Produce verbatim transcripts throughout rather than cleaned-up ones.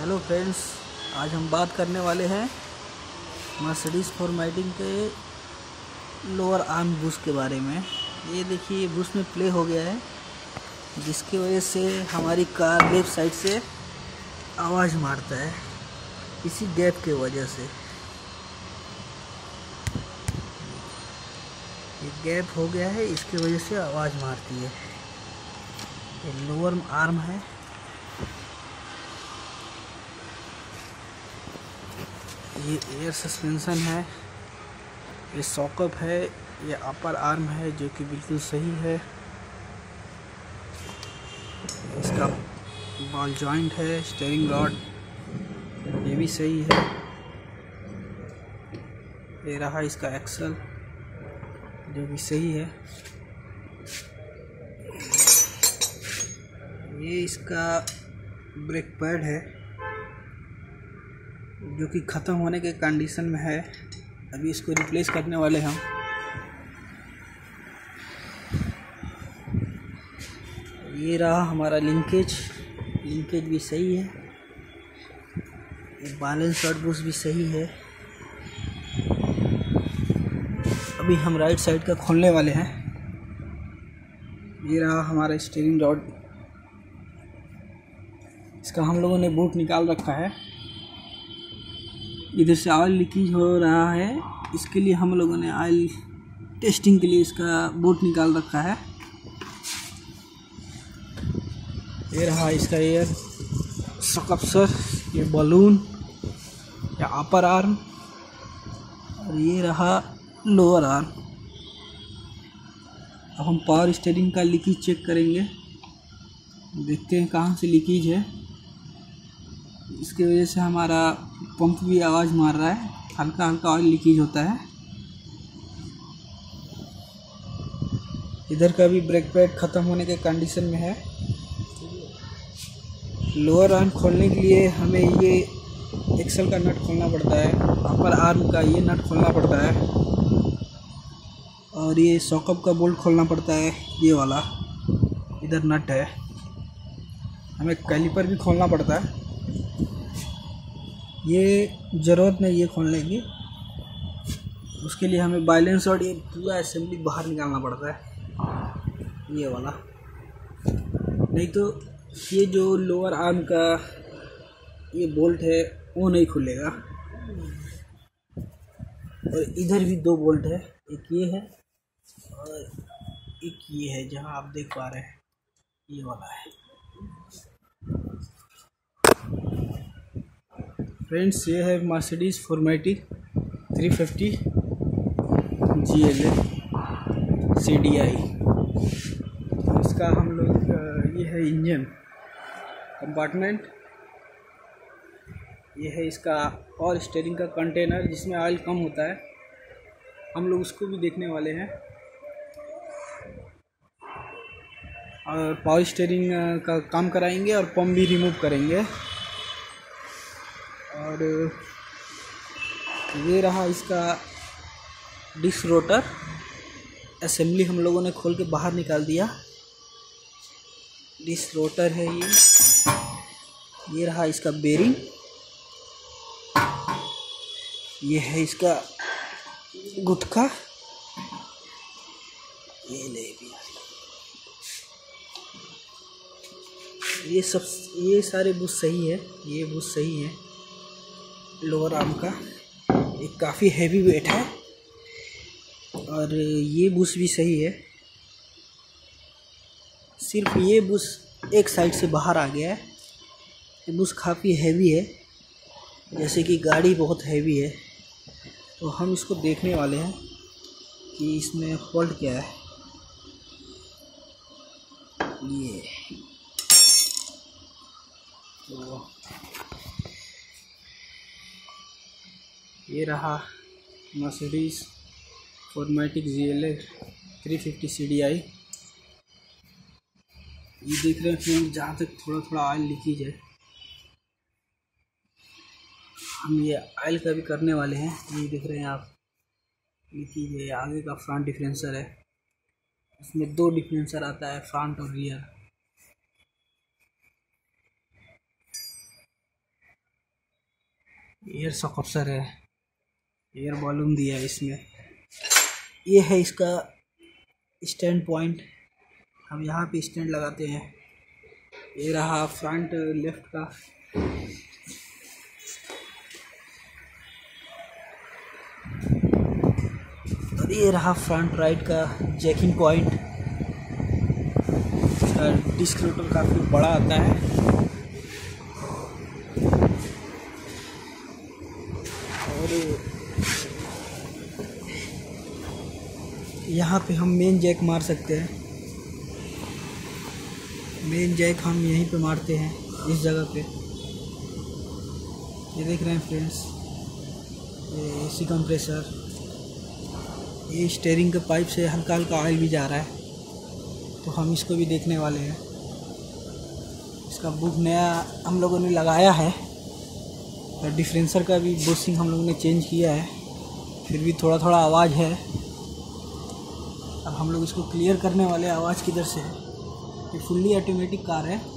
Hello friends, आज हम बात करने वाले हैं मर्सिडीज़ फॉर्मेटिंग के लोअर आर्म बुश के बारे में। ये देखिए, ये बुश में प्ले हो गया है, जिसकी वजह से हमारी कार लेफ्ट साइड से आवाज़ मारता है, इसी गैप के वजह से। ये गैप हो गया है, इसकी वजह से आवाज़ मारती है। ये लोअर आर्म है। ये एयर सस्पेंशन है, ये सॉकअप है, ये अपर आर्म है जो कि बिल्कुल सही है। इसका बॉल जॉइंट है, स्टीयरिंग रॉड ये भी सही है। ये रहा इसका एक्सल जो भी सही है। ये इसका ब्रेक पैड है जो कि ख़त्म होने के कंडीशन में है, अभी इसको रिप्लेस करने वाले हम। ये रहा हमारा लिंकेज, लिंकेज भी सही है। ये बैलेंस शॉट बुश भी सही है। अभी हम राइट साइड का खोलने वाले हैं। ये रहा हमारा स्टीयरिंग रॉड, इसका हम लोगों ने बोल्ट निकाल रखा है। इधर से ऑयल लीकेज हो रहा है, इसके लिए हम लोगों ने ऑयल टेस्टिंग के लिए इसका बोल्ट निकाल रखा है। ये रहा इसका एयर सकप्सर, ये बलून या अपर आर्म, और ये रहा लोअर आर्म। अब हम पावर स्टीयरिंग का लीकेज चेक करेंगे, देखते हैं कहाँ से लीकेज है। इसकी वजह से हमारा पंप भी आवाज़ मार रहा है, हल्का हल्का ऑयल लीकेज होता है। इधर का भी ब्रेक पैड ख़त्म होने के कंडीशन में है। लोअर आर्म खोलने के लिए हमें ये एक्सल का नट खोलना पड़ता है, अपर आर्म का ये नट खोलना पड़ता है, और ये सॉकअप का बोल्ट खोलना पड़ता है। ये वाला इधर नट है। हमें कैलिपर भी खोलना पड़ता है, ये ज़रूरत नहीं है खोलने की। उसके लिए हमें बैलेंस और ये पूरा असेंबली बाहर निकालना पड़ता है, ये वाला। नहीं तो ये जो लोअर आर्म का ये बोल्ट है वो नहीं खुलेगा। और इधर भी दो बोल्ट है, एक ये है और एक ये है, जहां आप देख पा रहे हैं ये वाला है। फ्रेंड्स, ये है Mercedes Formatic three fifty G L A C D I. इसका हम लोग, ये है इंजन कंपार्टमेंट, ये है इसका पावर स्टीयरिंग का कंटेनर जिसमें ऑयल कम होता है, हम लोग उसको भी देखने वाले हैं। और पावर स्टीयरिंग का काम कराएंगे और पंप भी रिमूव करेंगे। और ये रहा इसका डिस्क रोटर असेंबली, हम लोगों ने खोल के बाहर निकाल दिया। डिस्क रोटर है ये। ये रहा इसका बेरिंग, ये है इसका गुटका, ये ले भी। ये सब, ये सारे बुश सही है, ये बुश सही है लोअर आर्म का। ये काफ़ी हैवी वेट है, और ये बुश भी सही है। सिर्फ ये बुश एक साइड से बाहर आ गया है। ये बुश काफ़ी हैवी है, जैसे कि गाड़ी बहुत हैवी है, तो हम इसको देखने वाले हैं कि इसमें फॉल्ट क्या है। ये तो ये रहा Mercedes Formatic G L A three fifty C D I. ये देख रहे हैं फ्रेंड, जहाँ तक थोड़ा थोड़ा ऑयल लीकेज है, हम ये ऑयल का भी करने वाले हैं। ये देख रहे हैं आप, लीकेज है। आगे का फ्रंट डिफरेंसर है, इसमें दो डिफरेंसर आता है, फ्रंट और रियर। एयर सकप्सर है, एयर बॉलून दिया है इसमें। ये है इसका स्टैंड पॉइंट, हम यहाँ पे स्टैंड लगाते हैं। ये रहा फ्रंट लेफ्ट का, और ये रहा फ्रंट राइट का जैकिंग पॉइंट। इसका डिस्क रोटर काफ़ी बड़ा आता है। और यहाँ पे हम मेन जैक मार सकते हैं। मेन जैक हम यहीं पे मारते हैं, इस जगह पे। ये देख रहे हैं फ्रेंड्स, ये एसी कंप्रेसर। ये स्टीयरिंग के पाइप से हल्का हल्का ऑयल भी जा रहा है, तो हम इसको भी देखने वाले हैं। इसका बुक नया हम लोगों ने लगाया है, और डिफरेंसर का भी बुशिंग हम लोगों ने चेंज किया है। फिर भी थोड़ा थोड़ा आवाज़ है। अब हम लोग इसको क्लियर करने वाले हैं आवाज़ किधर से है। ये फुल्ली ऑटोमेटिक कार है,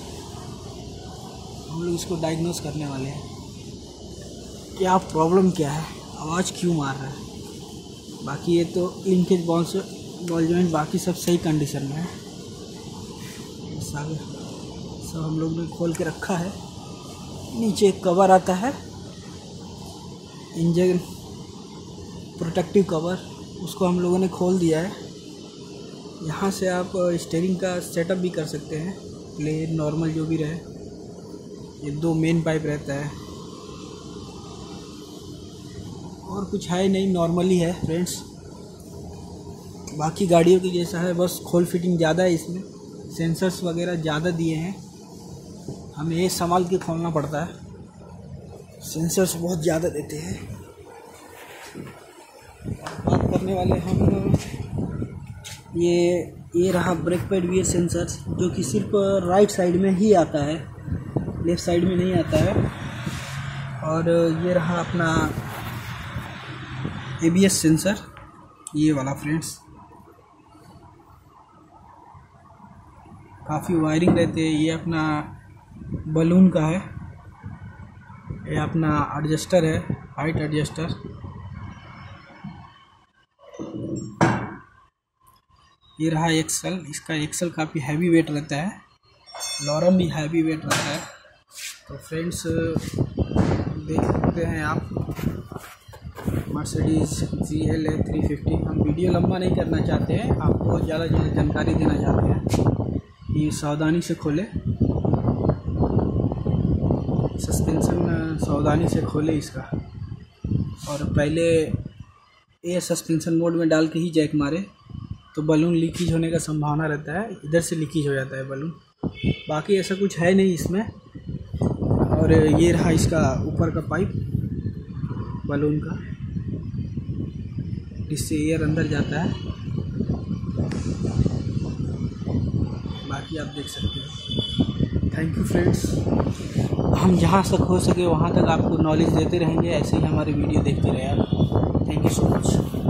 हम लोग इसको डायग्नोस करने वाले हैं क्या प्रॉब्लम क्या है, आवाज़ क्यों मार रहा है। बाकी ये तो लिंकेज बॉल से बॉल जॉइंट बाकी सब सही कंडीशन में है। सब सब हम लोग ने खोल के रखा है। नीचे एक कवर आता है, इंजन प्रोटेक्टिव कवर, उसको हम लोगों ने खोल दिया है। यहाँ से आप स्टीयरिंग का सेटअप भी कर सकते हैं, प्लेन नॉर्मल जो भी रहे। ये दो मेन पाइप रहता है, और कुछ है नहीं, नॉर्मली है फ्रेंड्स। बाकी गाड़ियों की जैसा है, बस खोल फिटिंग ज़्यादा है इसमें, सेंसर्स वगैरह ज़्यादा दिए हैं। हमें ये संभाल के खोलना पड़ता है, सेंसर्स बहुत ज़्यादा देते हैं। बात करने वाले हम, ये ये रहा brake pad V S sensor, जो कि सिर्फ राइट साइड में ही आता है, लेफ़्ट साइड में नहीं आता है। और ये रहा अपना ए बी एस सेंसर, ये वाला फ्रेंड्स। काफ़ी वायरिंग रहते हैं। ये अपना बलून का है, ये अपना एडजस्टर है, हाइट एडजस्टर। ये रहा एक्सल, इसका एक्सल काफ़ी हैवी वेट रहता है, लॉरम भी हैवी वेट रहता है। तो फ्रेंड्स देख सकते हैं आप, मर्सिडीज़ जी एल है थ्री फिफ्टी। हम वीडियो लंबा नहीं करना चाहते हैं, आपको ज़्यादा ज़्यादा जानकारी देना चाहते हैं। ये सावधानी से खोले, सस्पेंशन सावधानी से खोले इसका, और पहले ये सस्पेंशन मोड में डाल के ही जैक मारे, तो बलून लीकेज होने का संभावना रहता है, इधर से लीकेज हो जाता है बलून। बाकी ऐसा कुछ है नहीं इसमें। और ये रहा इसका ऊपर का पाइप बलून का, जिससे एयर अंदर जाता है। बाकी आप देख सकते हो। थैंक यू फ्रेंड्स, हम जहाँ तक हो सके वहाँ तक आपको नॉलेज देते रहेंगे, ऐसे ही हमारे वीडियो देखते रहे आप। Thank you so much.